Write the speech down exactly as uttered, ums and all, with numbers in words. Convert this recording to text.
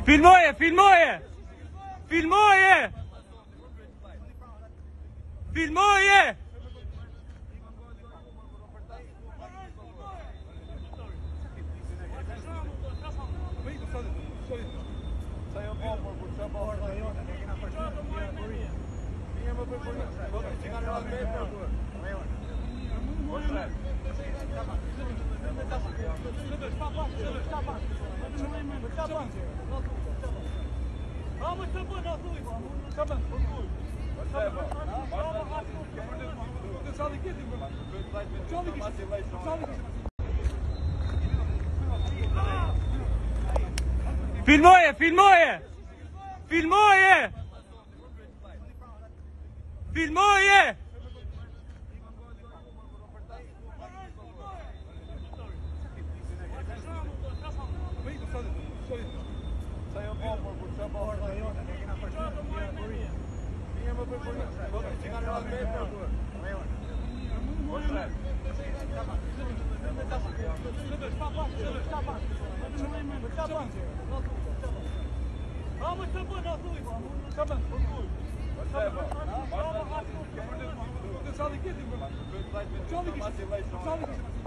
Filmoje, filmoje! Filmoje! Filmoje! Vamos, Samba, na sua. Samba, Filmoje, filmoje! Filmoje! Filmoje! Vamos, Samba, na sua. Samba, Samba,